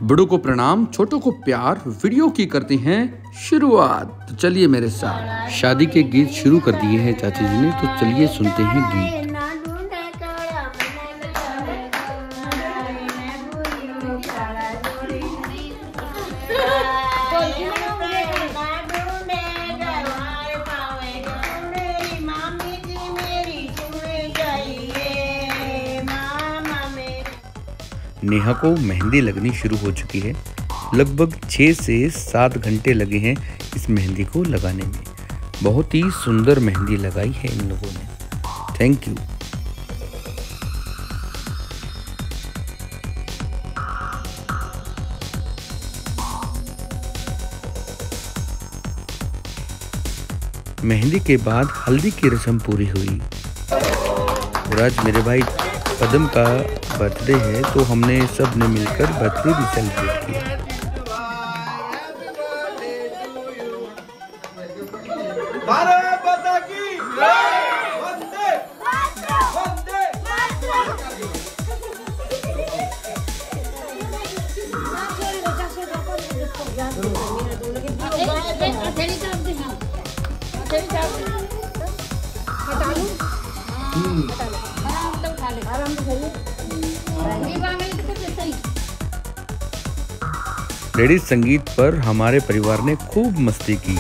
बड़ों को प्रणाम, छोटों को प्यार। वीडियो की करते हैं शुरुआत। तो चलिए मेरे साथ। शादी के गीत शुरू कर दिए हैं चाची जी ने, तो चलिए सुनते हैं गीत। नेहा को मेहंदी लगनी शुरू हो चुकी है। लगभग 6 से 7 घंटे लगे हैं इस मेहंदी को लगाने में। बहुत ही सुंदर मेहंदी लगाई है इन लोगों ने। Thank you. मेहंदी के बाद हल्दी की रस्म पूरी हुई और आज मेरे भाई पदम का बर्थडे है, तो हमने सब ने मिलकर बर्थडे भी सेलिब्रेट किया। भारत माता की जय। वंदे वंदे। लेडीज संगीत पर हमारे परिवार ने खूब मस्ती की।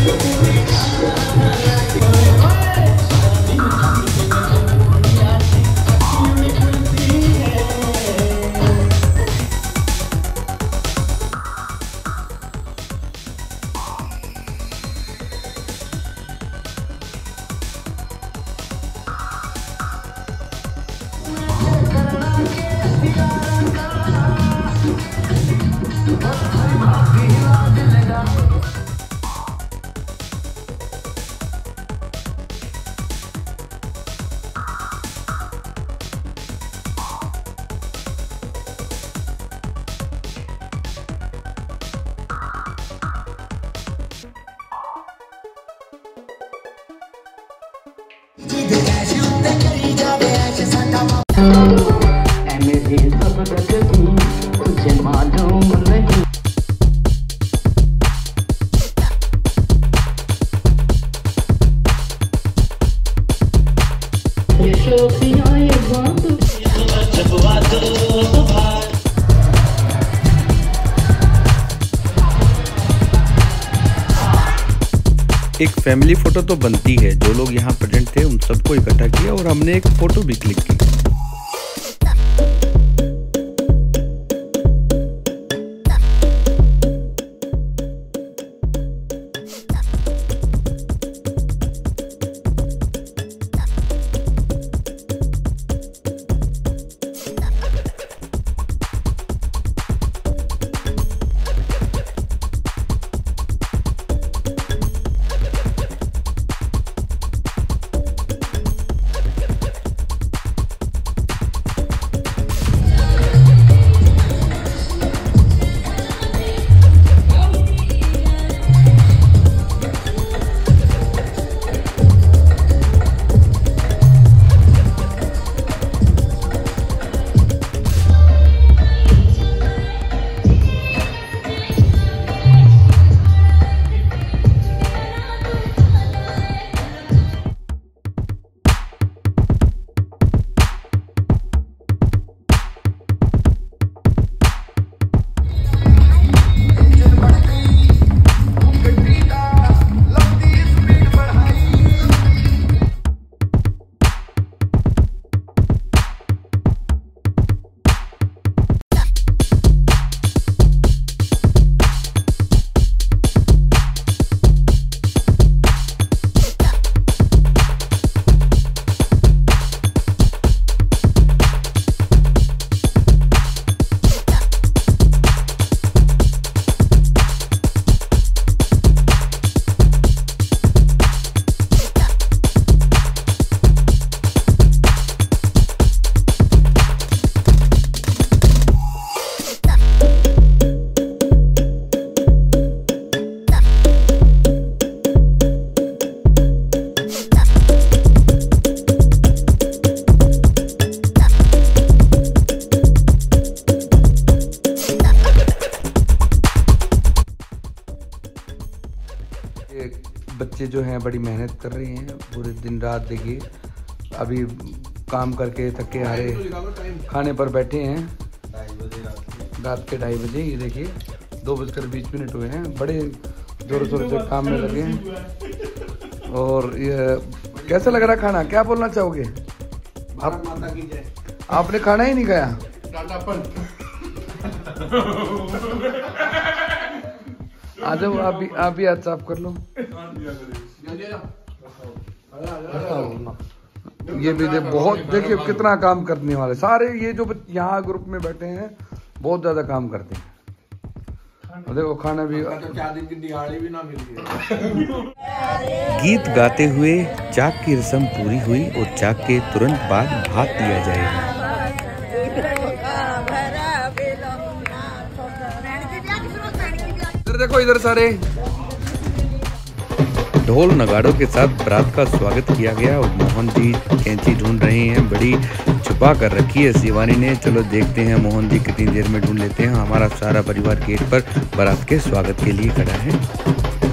एक फैमिली फोटो तो बनती है। जो लोग यहाँ प्रेजेंट थे उन सबको इकट्ठा किया और हमने एक फोटो भी क्लिक की। बच्चे जो हैं बड़ी मेहनत कर रहे हैं पूरे दिन रात। देखिए अभी काम करके थके हारे खाने पर बैठे हैं रात के 2:30 बजे। ये देखिए 2:20 हुए हैं। बड़े जोरों शोरों से काम में लगे हैं। और ये कैसा लग रहा खाना, क्या बोलना चाहोगे आप? माता की जय। आपने खाना ही नहीं खाया? आ जाओ आप भी हाथ साफ कर लो। ये भी बहुत देखिए कितना काम करने वाले सारे ये जो यहाँ ग्रुप में बैठे हैं बहुत ज्यादा काम करते हैं। देखो खाना भी तो 4 दिन की दिहाड़ी भी ना मिली है। गीत गाते हुए चाक की रस्म पूरी हुई और चाक के तुरंत बाद भात दिया जाएगा। इधर देखो, इधर सारे ढोल नगाड़ों के साथ बारात का स्वागत किया गया और मोहन जी कैंची ढूंढ रहे हैं। बड़ी छुपा कर रखी है शिवानी ने। चलो देखते हैं मोहन जी कितनी देर में ढूंढ लेते हैं। हमारा सारा परिवार गेट पर बारात के स्वागत के लिए खड़ा है।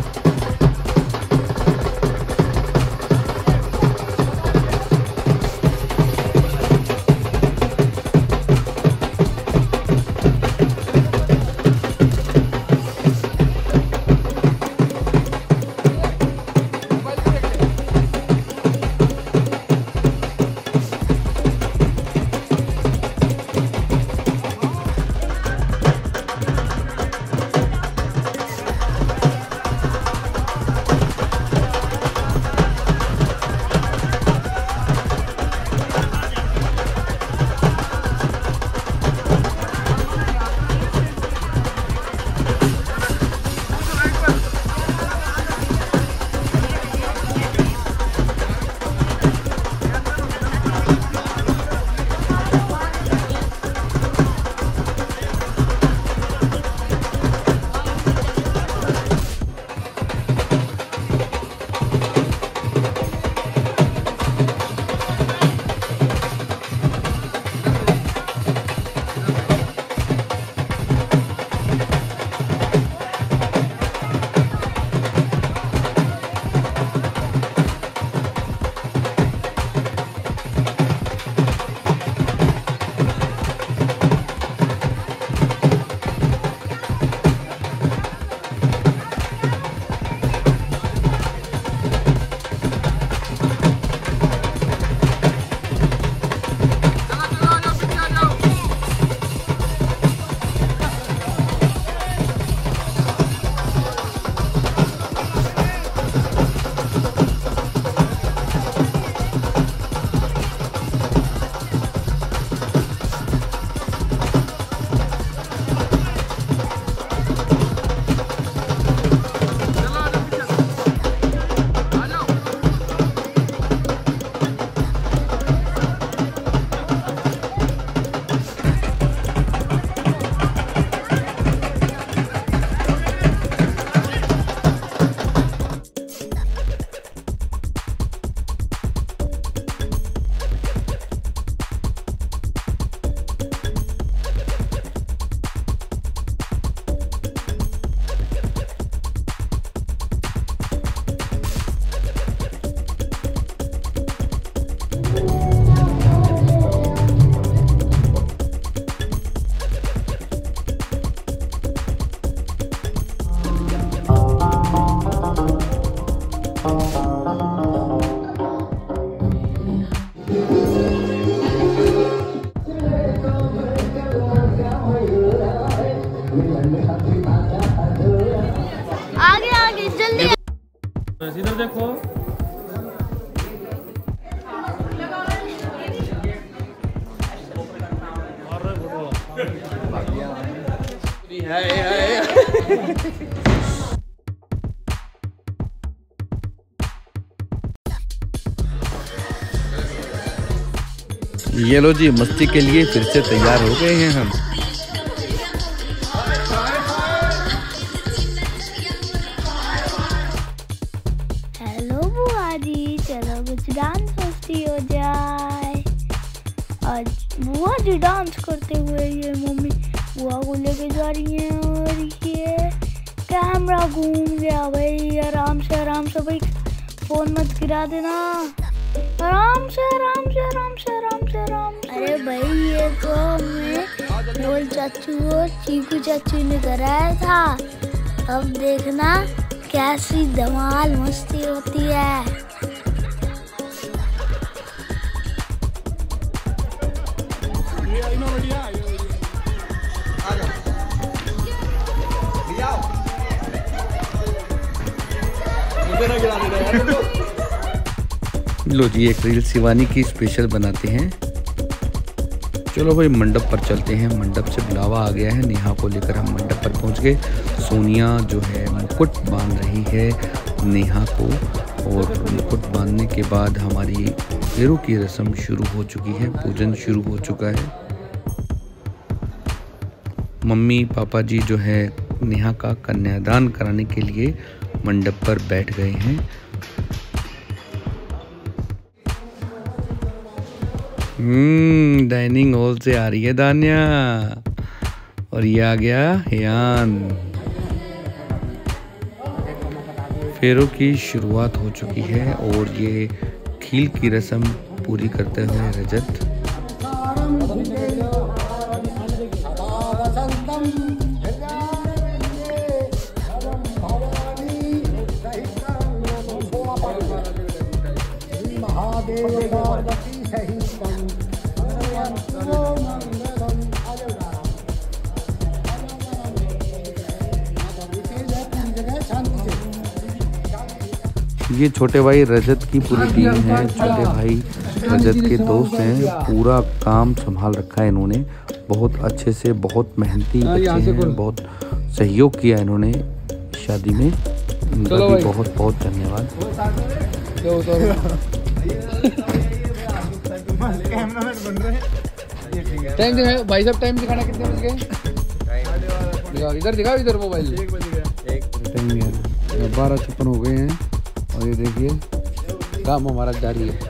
इधर देखो। ये लो जी, मस्ती के लिए फिर से तैयार हो गए हैं हम। हेलो बुआ जी, चलो कुछ डांस मस्ती हो जाए। आज बुआ जी डांस करते हुए ये मम्मी बुआ को लेके जा रही हैं और ये कैमरा घूम गया भाई। आराम से भाई, फोन मत गिरा देना। आराम से। अरे भाई ये तो हमें बोल चाचू और चीकू चाचू ने कराया था। अब देखना कैसी धमाल मस्ती होती है। लो जी, एक रील शिवानी की स्पेशल बनाते हैं। चलो भाई मंडप पर चलते हैं। मंडप से बुलावा आ गया है, नेहा को लेकर हम मंडप पर पहुंच गए। सोनिया जो है मुकुट बांध रही है नेहा को, और मुकुट बांधने के बाद हमारी फेरों की रस्म शुरू हो चुकी है, पूजन शुरू हो चुका है। मम्मी पापा जी जो है नेहा का कन्यादान कराने के लिए मंडप पर बैठ गए हैं। डाइनिंग हॉल से आ रही है दान्या, और ये आ गया यान। फेरों की शुरुआत हो चुकी है और ये खील की रस्म पूरी करते हुए रजत। ये छोटे भाई रजत की पूरी टीम है। छोटे भाई रजत के दोस्त हैं। पूरा काम संभाल रखा है इन्होंने बहुत अच्छे से। बहुत मेहनती बच्चे हैं, बहुत सहयोग किया इन्होंने शादी में। इनका भी बहुत बहुत धन्यवाद। टाइम दिखाओ भाई साहब, टाइम दिखाना कितने बज गए? दिखाओ इधर मोबाइल। 12:56 हो गए हैं और ये देखिए काम हमारा जारी है।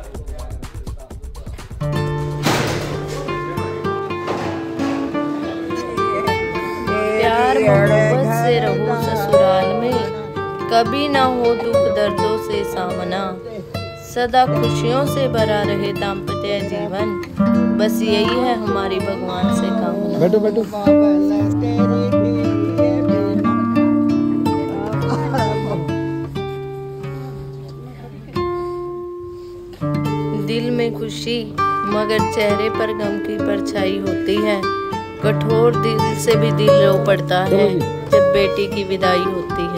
प्यार मोहब्बत से रहो ससुराल में, कभी ना हो दुख दर्दों से सामना, सदा खुशियों से भरा रहे दाम्पत्य जीवन, बस यही है हमारी भगवान से कामना। बैठो बैठो। दिल में खुशी मगर चेहरे पर गम की परछाई होती है। कठोर दिल से भी दिल रो पड़ता है जब बेटी की विदाई होती है।